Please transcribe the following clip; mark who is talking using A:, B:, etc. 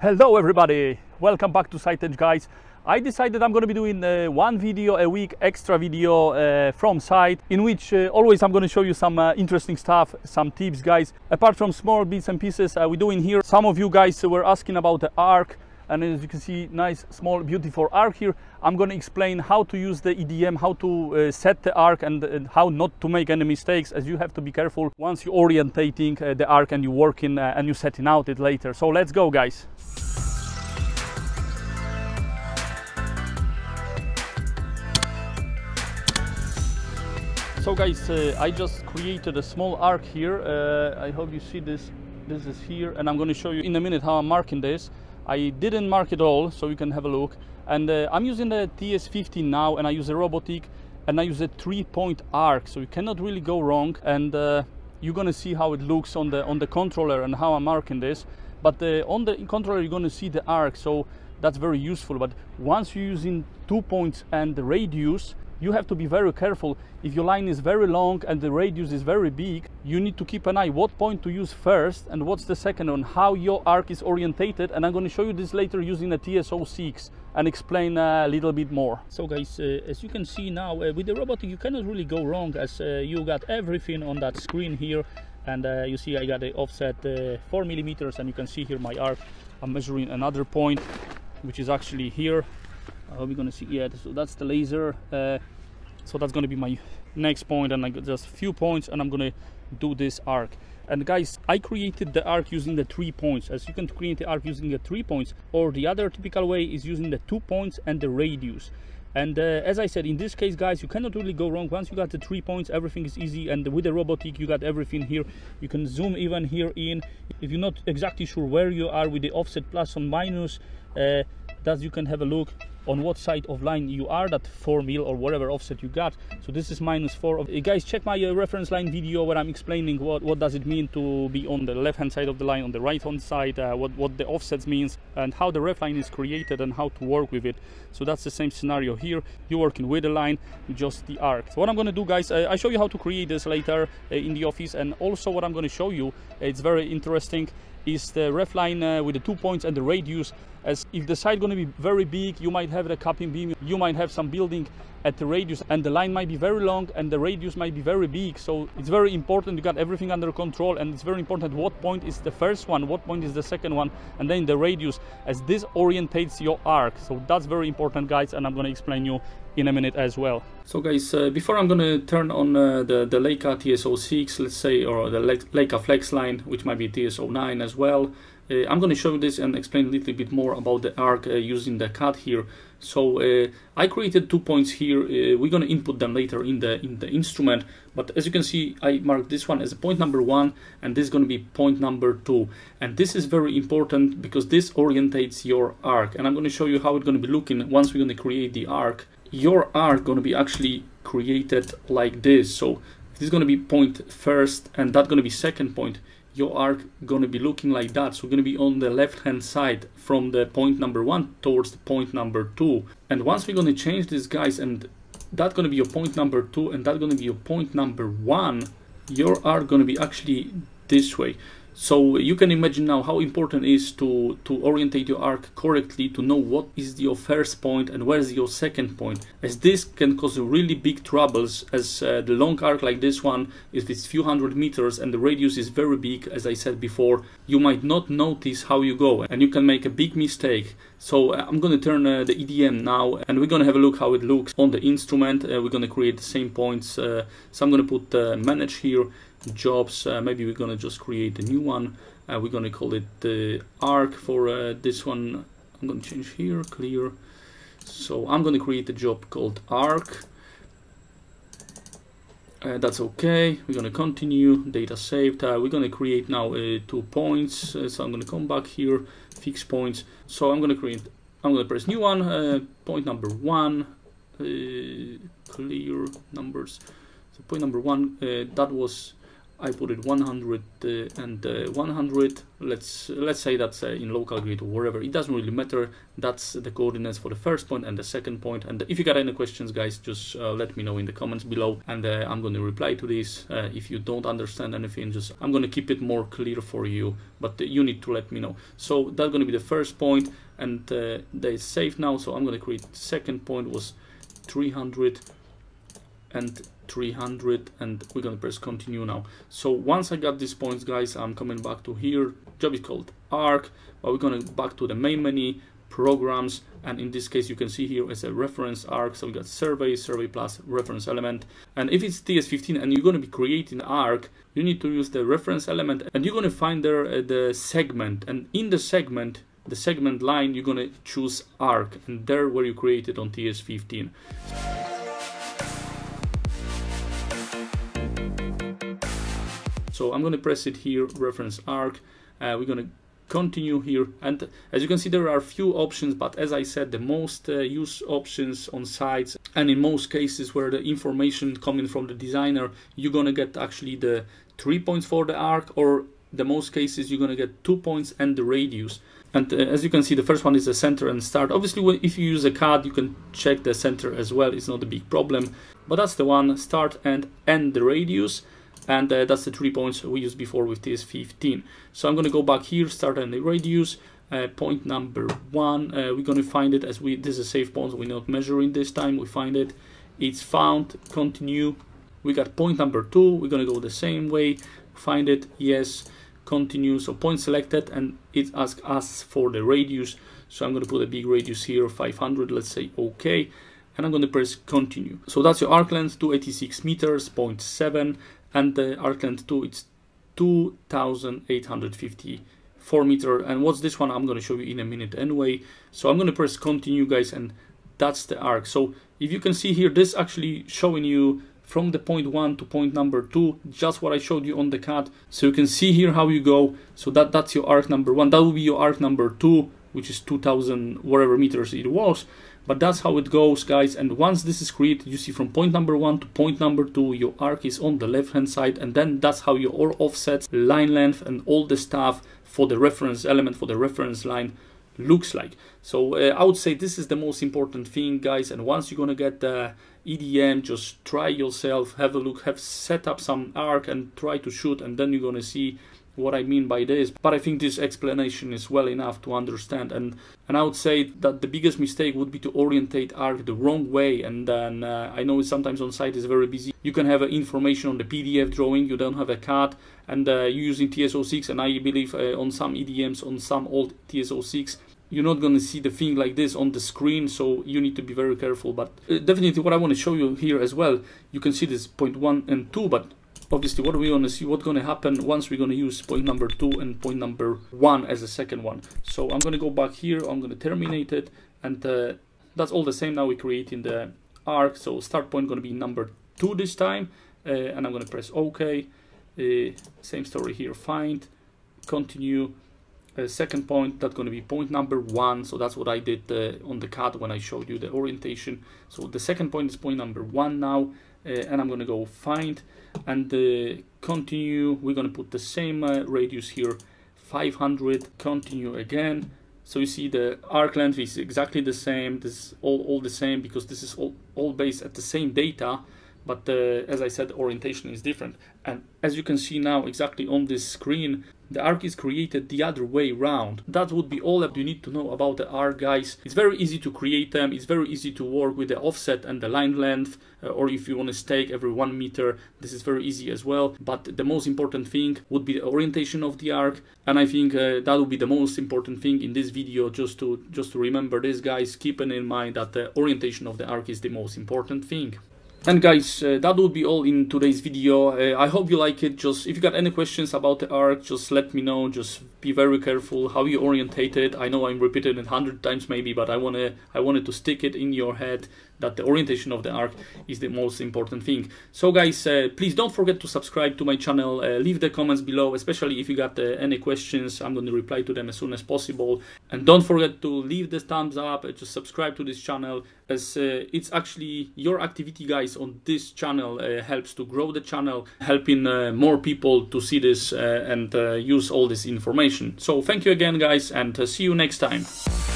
A: Hello everybody, welcome back to SiteEdge guys. I decided I'm going to be doing one video a week, extra video from site, in which always I'm going to show you some interesting stuff, some tips guys. Apart from small bits and pieces we're doing here, some of you guys were asking about the arc, and as you can see, nice small beautiful arc here. I'm going to explain how to use the EDM, how to set the arc, and how not to make any mistakes, as you have to be careful once you're orientating the arc and you're working and you're setting out it later. So let's go guys. So guys, I just created a small arc here. I hope you see this. This is here, and I'm going to show you in a minute how I'm marking this. I didn't mark it all, so you can have a look. And I'm using the TS15 now, and I use a robotic, and I use a 3-point arc, so you cannot really go wrong. And you're going to see how it looks on the controller and how I'm marking this. But on the controller, you're going to see the arc, so that's very useful. But once you're using 2 points and the radius, you have to be very careful. If your line is very long and the radius is very big, you need to keep an eye what point to use first and what's the second one, how your arc is orientated. And I'm going to show you this later using a TS06 and explain a little bit more. So guys, as you can see now, with the robotic you cannot really go wrong, as you got everything on that screen here. And you see I got the offset 4 millimeters, and you can see here my arc. I'm measuring another point, which is actually here. We're going to see, yeah, so that's the laser. So that's going to be my next point, and I got just a few points, and I'm going to do this arc. And guys, I created the arc using the 3 points, as you can create the arc using the 3 points, or the other typical way is using the 2 points and the radius. And as I said, in this case guys, you cannot really go wrong. Once you got the 3 points, everything is easy. And with the robotic you got everything here. You can zoom even here in. If you're not exactly sure where you are with the offset plus or minus, that you can have a look on what side of line you are, that 4 mil or whatever offset you got. So this is -4. Guys, check my reference line video where I'm explaining what does it mean to be on the left hand side of the line, on the right hand side, what the offsets means, and how the ref line is created and how to work with it. So that's the same scenario here. You're working with the line, just the arc. So what I'm going to do guys, I show you how to create this later in the office. And also what I'm going to show you, it's very interesting, is the ref line with the 2 points and the radius. As if the side going to be very big, you might have the capping beam, you might have some building at the radius, and the line might be very long and the radius might be very big. So it's very important you got everything under control, and it's very important what point is the first one, what point is the second one, and then the radius, as this orientates your arc. So that's very important guys, and I'm going to explain you in a minute as well. So guys, before I'm going to turn on the Leica TS06, let's say, or the Leica Flex line, which might be TS09 as well, I'm going to show you this and explain a little bit more about the arc using the CAD here. So I created 2 points here. We're going to input them later in the instrument, but as you can see, I marked this one as a point number 1, and this is going to be point number 2. And this is very important because this orientates your arc, and I'm going to show you how it's going to be looking once we're going to create the arc. Your arc going to be actually created like this. So this is going to be point first, and that's going to be second point. Your arc going to be looking like that. So going to be on the left hand side from the point number 1 towards the point number 2. And once we're going to change this guys, and that's going to be your point number 2, and that's going to be your point number 1, your arc going to be actually this way. So you can imagine now how important it is to orientate your arc correctly, to know what is your first point and where is your second point, as this can cause really big troubles, as the long arc like this one, if it's few hundred meters and the radius is very big, as I said before, you might not notice how you go and you can make a big mistake. So I'm going to turn the EDM now, and we're going to have a look how it looks on the instrument. We're going to create the same points. So I'm going to put manage here, jobs. Maybe we're going to just create a new one. We're going to call it the arc for this one. I'm going to change here, clear. So I'm going to create a job called arc. That's okay. We're going to continue, data saved. We're going to create now 2 points. So I'm going to come back here, fix points. So I'm going to press new one, point number 1, clear numbers. So point number 1, that was I put it 100 and 100. Let's say that's in local grid or wherever. It doesn't really matter. That's the coordinates for the first point and the second point. And if you got any questions, guys, just let me know in the comments below, and I'm going to reply to this. If you don't understand anything, just I'm going to keep it more clear for you, but you need to let me know. So that's going to be the first point, and they're safe now. So I'm going to create second point was 300 and 300, and we're going to press continue now. So once I got these points, guys, I'm coming back to here. Job is called arc, but we're going to back to the main menu, programs, and in this case you can see here as a reference arc. So we got survey plus reference element, and if it's TS15 and you're going to be creating arc, you need to use the reference element, and you're going to find there the segment, and in the segment line you're going to choose arc, and there where you created on TS15. So I'm going to press it here, reference arc. We're going to continue here, and as you can see there are a few options, but as I said, the most used options on sites, and in most cases where the information coming from the designer, you're going to get actually the 3 points for the arc, or the most cases you're going to get 2 points and the radius. And as you can see, the first one is the center and start. Obviously, if you use a CAD, you can check the center as well. It's not a big problem, but that's the one, start and end the radius. And that's the 3 points we used before with TS15. So I'm going to go back here, start and the radius. Point number 1, we're going to find it as this is a safe point, so we're not measuring this time. We find it, it's found, continue. We got point number 2, we're going to go the same way, find it, yes, continue. So point selected, and it asks us for the radius. So I'm going to put a big radius here, 500, let's say okay, and I'm going to press continue. So that's your arc length, 286 meters, 0.7. And the arc length 2, it's 2,854 meter. And what's this one? I'm going to show you in a minute anyway. So I'm going to press continue, guys, and that's the arc. So if you can see here, this actually showing you from the point 1 to point number 2, just what I showed you on the CAD. So you can see here how you go. So that's your arc number 1. That will be your arc number 2, which is 2,000 whatever meters it was. But that's how it goes, guys. And once this is created, you see from point number 1 to point number 2, your arc is on the left hand side, and then that's how your all offsets, line length, and all the stuff for the reference element, for the reference line looks like. So I would say this is the most important thing, guys. And once you're gonna get the EDM, just try yourself, have a look, set up some arc and try to shoot, and then you're gonna see what I mean by this. But I think this explanation is well enough to understand, and I would say that the biggest mistake would be to orientate arc the wrong way. And then I know sometimes on site is very busy, you can have information on the PDF drawing, you don't have a CAD, and you're using TS06, and I believe on some EDMs, on some old TS06, you're not going to see the thing like this on the screen, so you need to be very careful. But definitely what I want to show you here as well, you can see this point 1 and 2, but obviously what we're going to see, what's going to happen once we're going to use point number 2 and point number 1 as a second one. So I'm going to go back here, I'm going to terminate it, and that's all the same. Now we're creating the arc. So start point going to be number 2 this time, and I'm going to press OK. Same story here, find, continue. Second point, that's going to be point number 1. So that's what I did on the CAD when I showed you the orientation. So the second point is point number 1 now, and I'm going to go find and continue. We're going to put the same radius here, 500, continue again. So you see the arc length is exactly the same. This is all the same, because this is all based at the same data, but as I said, orientation is different. And as you can see now exactly on this screen, the arc is created the other way around. That would be all that you need to know about the arc, guys. It's very easy to create them. It's very easy to work with the offset and the line length, or if you want to stake every 1 meter, this is very easy as well. But the most important thing would be the orientation of the arc, and I think that would be the most important thing in this video. Just to remember this, guys, keeping in mind that the orientation of the arc is the most important thing. And guys, that would be all in today's video. I hope you like it. Just if you got any questions about the arc, just let me know. Just be very careful how you orientate it. I know I'm repeating it 100 times maybe, but I wanted to stick it in your head that the orientation of the arc is the most important thing. So guys, please don't forget to subscribe to my channel, leave the comments below, especially if you got any questions. I'm going to reply to them as soon as possible. And don't forget to leave the thumbs up, just subscribe to this channel, as it's actually your activity, guys, on this channel helps to grow the channel, helping more people to see this and use all this information. So thank you again, guys, and see you next time.